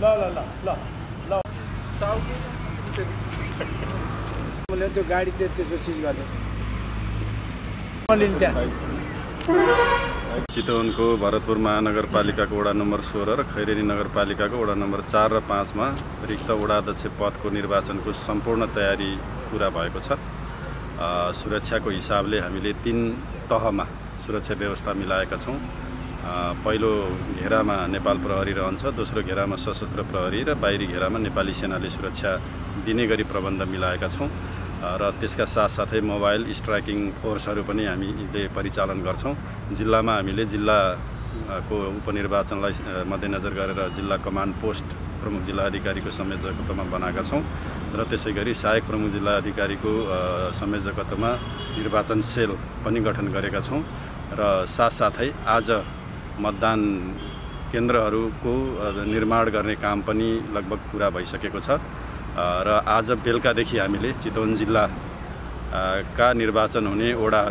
मैले त्यो गाडी त्यसो सिज गर्दै चितवनको भरतपुर महानगरपालिकाको वडा नम्बर 16 र खैरेनी नगरपालिकाको वडा नम्बर 4 र 5 मा रिक्त वडा अध्यक्ष पदको निर्वाचनको सम्पूर्ण तयारी पूरा भएको छ। सुरक्षाको हिसाबले हामीले 3 तहमा सुरक्षा व्यवस्था मिलाएका छौं। पहिलो घेरामा नेपाल प्रहरी रहन्छ, दोस्रो घेरामा सशस्त्र प्रहरी र बाहिरी घेरामा नेपाली सेनाले सुरक्षा दिने गरी प्रबन्ध मिलाएका छौं र त्यसका साथसाथै मोबाइल स्ट्राइकिङ फोर्सहरू पनि हामीले परिचालन गर्छौं। जिल्लामा हामीले जिल्लाको उपनिर्वाचनलाई मध्यनजर गरेर जिल्ला कमान्ड पोस्ट प्रमुख जिल्ला अधिकारीको संयोजकत्वमा बनाएका छौं र त्यसैगरी सहायक प्रमुख जिल्ला अधिकारीको संयोजकत्वमा निर्वाचन सेल पनि गठन गरेका छौं र साथसाथै आज मतदान केन्द्रहरूको निर्माण गर्ने काम पनि लगभग पूरा भइसकेको छ र आज बेलुकादेखि हामीले चितवन जिल्लाका निर्वाचन हुने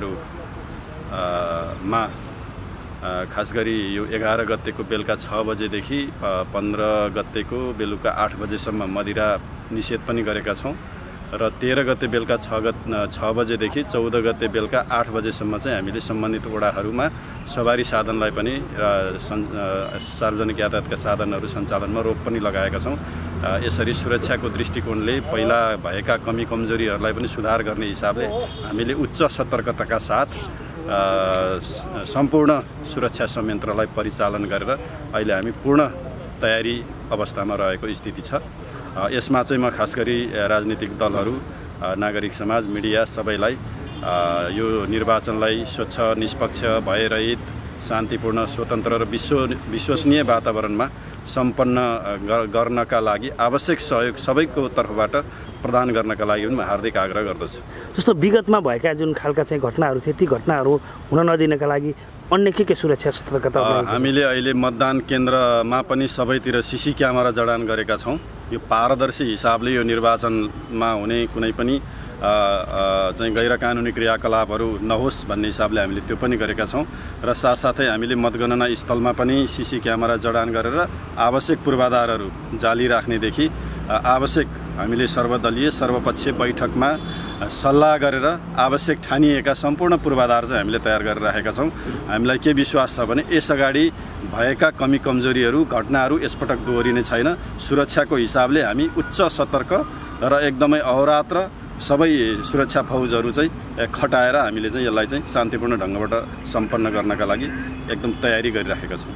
वडाहरूमा खास गरी यो 11 गतेको बेलुका 6 बजेदेखि 15 गतेको बेलुका 8 बजेसम्म मदिरा निषेध पनि गरेका छौं र 13 गते बेलुका 6 बजेदेखि 14 गते बेलुका 8 बजेसम्म चाहिँ हामीले सम्बन्धित वडाहरूमा सवारी साधनलाई पनि सार्वजनिक यातायातका साधनहरू सञ्चालनमा रोक पनि लगाएका छौं। यसरी सुरक्षाको दृष्टिकोणले पहिला भएका कमी कमजोरीहरूलाई पनि सुधार गर्ने हिसाबले हामीले उच्च सतर्कताका साथ सम्पूर्ण सुरक्षा संयन्त्रलाई परिचालन गरेर अहिले हामी पूर्ण तयारी अवस्थामा रहेको स्थिति छ। यसमा चाहिँ म खास गरी राजनीतिक दलहरू, नागरिक समाज, मिडिया सबैलाई यो निर्वाचनलाई स्वच्छ, निष्पक्ष, भयरहित, शान्तिपूर्ण, स्वतन्त्र र विश्वसनीय वातावरणमा सम्पन्न गर्नका लागि आवश्यक सहयोग सबैको तर्फबाट प्रदान गर्नका लागि पनि म हार्दिक आग्रह गर्दछु। जस्तो विगतमा भएका जुन खालका चाहिँ घटनाहरू थिए ती घटनाहरू हुन नदिनका लागि अन्य के सुरक्षा सतर्कता हामीले अहिले मतदान केन्द्रमा पनि सबैतिर सीसी क्यामेरा जडान गरेका छौं। यो पारदर्शी हिसाबले यो निर्वाचनमा हुने कुनै पनि चाहिँ गैर कानुनी क्रियाकलापहरू नहोस् भन्ने हिसाबले हामीले त्यो पनि गरेका छौं र साथसाथै हामीले मतगणना स्थलमा पनि सीसी क्यामेरा जडान गरेर आवश्यक पूर्वाधारहरू जाली राख्नेदेखि आवश्यक हामीले सर्वदलीय सर्वपक्षीय बैठकमा सल्लाह गरेर आवश्यक ठानिएका सम्पूर्ण पूर्वाधार चाहिँ हामीले तयार गरेर राखेका छौं। हामीलाई के विश्वास छ भने यसअगाडि भएका कमी कमजोरीहरू, घटनाहरू यसपटक दोहोरिने छैन। सुरक्षाको हिसाबले हामी उच्च सतर्क र एकदमै अहोरात्र सबै सुरक्षा फौजहरू चाहिँ खटाएर हामीले चाहिँ यसलाई चाहिँ शान्तिपूर्ण ढंगबाट सम्पन्न गर्नका लागि एकदम तयारी गरिराखेका छौं।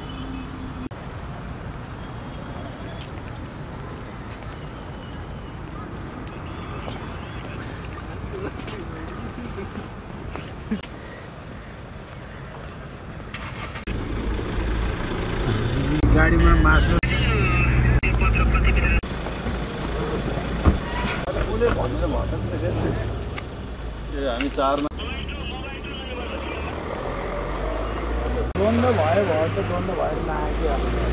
गाडीमा मासु हामी 4 मा द्वन्द भयो त द्वन्द भएर लाग्यो।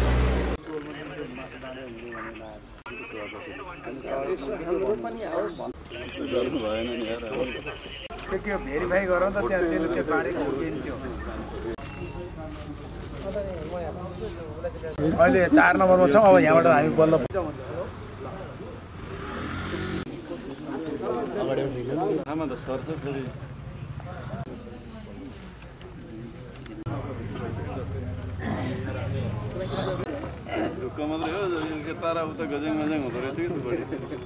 त्यो भेरिफाई गरौँ त त्यहाँ त्यो बारेको थियो। अहिले 4 नम्बरमा छौँ। अब यहाँबाट हामी बल्ल आमा त सर्छ फेरि ढुक्क मात्रै हो। यो तारा उता गजङ गजङ हुँदो रहेछ कि बढी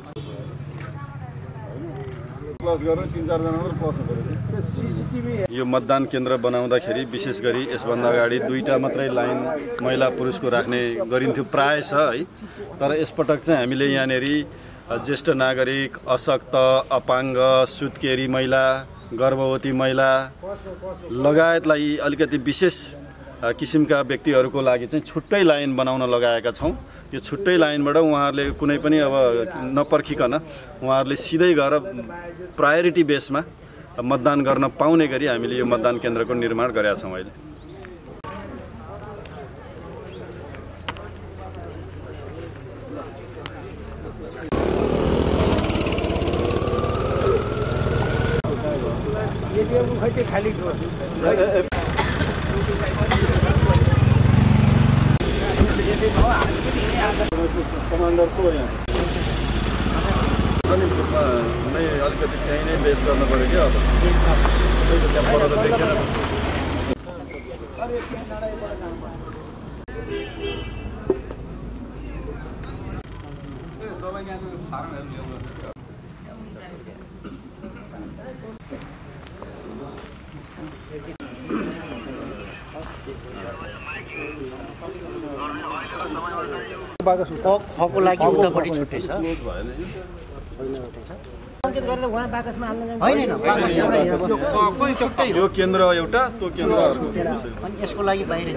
प्लस गरेर 3-4 जना मात्र प्लस हुँदो रहेछ। यो मतदान केन्द्र बनाउँदाखेरि विशेष गरी यसभन्दा अगाडि 2टा मात्रै लाइन महिला पुरुषको राख्ने गरिन्थ्यो प्राय छ है। तर यसपटक चाहिँ हामीले यहाँनेरि ज्येष्ठ नागरिक, अशक्त, अपाङ्ग, सुत्केरी महिला, गर्भवती महिला लगायतलाई अलिकति विशेष किसिमका व्यक्तिहरूको लागि चाहिँ छुट्टै लाइन बनाउन लगाएका छौं। यो छुट्टै लाइनबाट उहाँहरूले कुनै पनि अब नपर्खिकन उहाँहरूले सिधै गएर प्रायोरिटी बेसमा मतदान गर्न पाउने गरी हामीले यो मतदान केन्द्रको निर्माण गरेका छौं। अहिले खाली कमान्डर को यहाँ पनि ग्रुपमा नै अलिकति त्यहीँ नै बेस गर्नु पऱ्यो क्या अब त्यहाँ पर त देखेन खको लागि उतापट्टि छुट्टै छ यो केन्द्र एउटा त्यो केन्द्र अर्को अनि यसको लागि बाहिर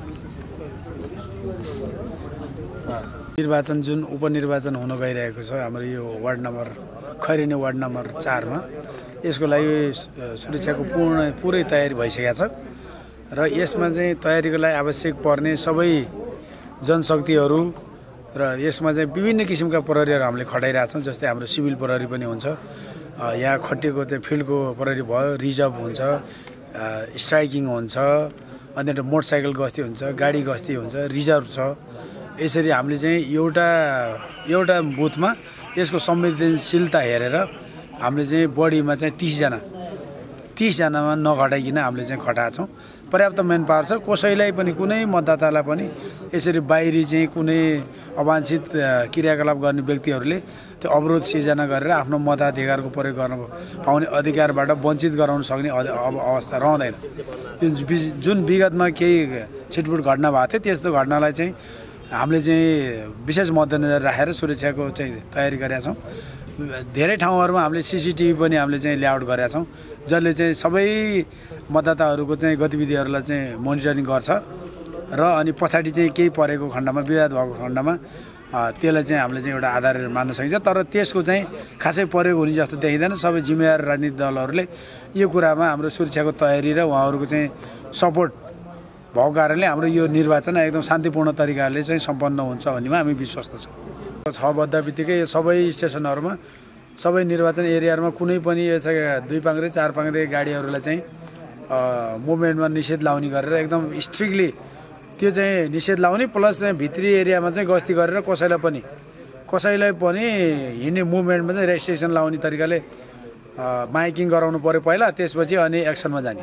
निर्वाचन जुन उपनिर्वाचन हुन गइरहेको छ हाम्रो यो ward number Khaireni ward number 4 मा यसको लागि सुरक्षाको पुरै तयारी भइसकेको छ र यसमा चाहिँ तयारीको लागि आवश्यक पर्ने सबै जनशक्तिहरू र यसमा चाहिँ विभिन्न किसिमका प्रहरीहरू हामीले खटाइरहेका छौँ जस्तै हाम्रो सिभिल प्रहरी पनि हुन्छ यहाँ खटिएको चाहिँ फिल्डको प्रहरी भयो रिजर्भ हुन्छ स्ट्राइकिङ हुन्छ अनि मोटरसाइकल गस्ती हुन्छ गाडी गस्ती हुन्छ रिजर्भ छ यसरी हामीले चाहिँ एउटा बुथमा यसको संवेदनशीलता हेरेर हामीले चाहिँ बढीमा चाहिँ 30 जनामा नघटाइकन हामीले चाहिँ खटाएको छौँ पर्याप्त मेन पावर छ कसैलाई पनि कुनै मतदातालाई पनि यसरी बाहिरी चाहिँ कुनै अवांछित क्रियाकलाप गर्ने व्यक्तिहरूले त्यो अवरोध सिर्जना गरेर आफ्नो मताधिकारको प्रयोग गर्न पाउने अधिकारबाट वञ्चित गराउन सक्ने अवस्था रहँदैन जुन विगतमा केही छिटपुट घटना भएको थियो त्यस्तो घटनालाई चाहिँ हामीले चाहिँ विशेष मध्यनजर राखेर सुरक्षाको चाहिँ तयारी गरेका छौँ धेरै ठाउँहरुमा हामीले सीसीटीभी पनि हामीले चाहिँ लेआउट गरेका छौँ जसले चाहिँ सबै मतदाताहरूको चाहिँ गतिविधिहरूलाई चाहिँ मोनिटरिङ गर्छ र अनि पछाडी चाहिँ केही परेको खण्डमा विवाद भएको खण्डमा त्यसलाई चाहिँ हामीले चाहिँ एउटा आधार मान्न सकिन्छ तर त्यसको चाहिँ खासै प्रयोग हुने जस्तो देखिँदैन सबै जिम्मेवार राजनीतिक दलहरूले यो कुरामा हाम्रो सुरक्षाको तयारी र उहाँहरूको चाहिँ सपोर्ट भएको कारणले हाम्रो यो निर्वाचन एकदम शान्तिपूर्ण तरिकाले चाहिँ सम्पन्न हुन्छ भन्नेमा हामी विश्वस्त छौँ 6 बज्दा बित्तिकै सबै स्टेसनहरुमा सबै निर्वाचन एरियाहरुमा कुनै पनि दुई पाङ्ग्रे चार पाङ्ग्रे गाडीहरुलाई चाहिँ मुभमेन्टमा निषेध लाउने गरेर एकदम स्ट्रिक्टली त्यो चाहिँ निषेध लाउने प्लस चाहिँ भित्री एरियामा चाहिँ गस्ती गरेर कसैलाई पनि हिँड्ने मुभमेन्टमा चाहिँ रेस्ट्रिक्सन लाउने तरिकाले माइकिङ गराउनु पर्यो पहिला त्यसपछि अनि एक्सनमा जाने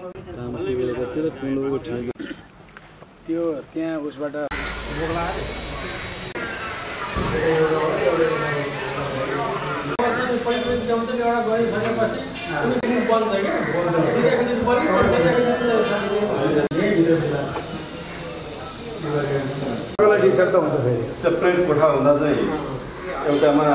त्यो त्यहाँ उसबाट सेपरेट कोठा हुँदा चाहिँ एउटामा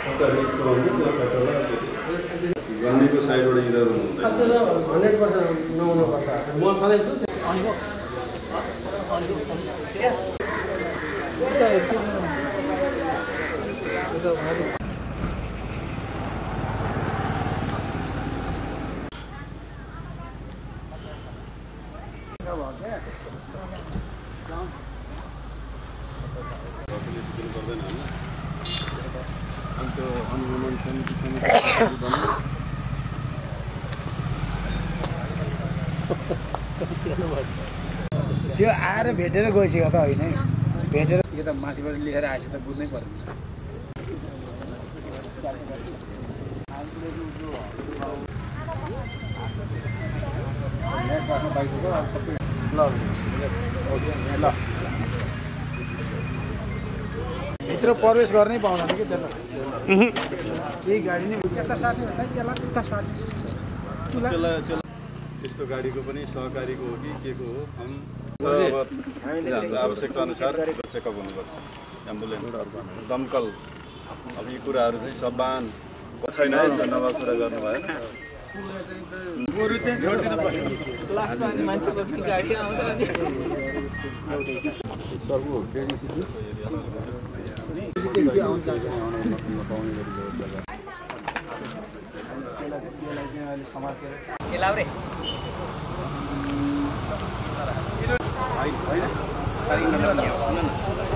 गन्डीको साइडबाट इधर हुँदैन 100% नहुनु पर्छ म छँदैछु त्यो आएर भेटेर गइसक्यो त होइन भेटेर यो त माथिबाट लेखेर आएछ त बुझ्नै पर्दैन ल भित्र प्रवेश गर्नै पाउँदैन कि त्यसलाई केही गाडी नै यता साथी भन्दा त्यसलाई उता साथी त्यस्तो गाडीको पनि सहकारीको हो कि के को हो आवश्यकता अनुसार चेकअप हुनुपर्छ एम्बुलेन्स दमकल अब यी कुराहरू चाहिँ सबान छैन है धन्यवाद कुरा गर्नु भएन गोरु चाहिँ छोडिदिनु पर्यो मान्छे बस्ने गाडी आउँछ अनि होइन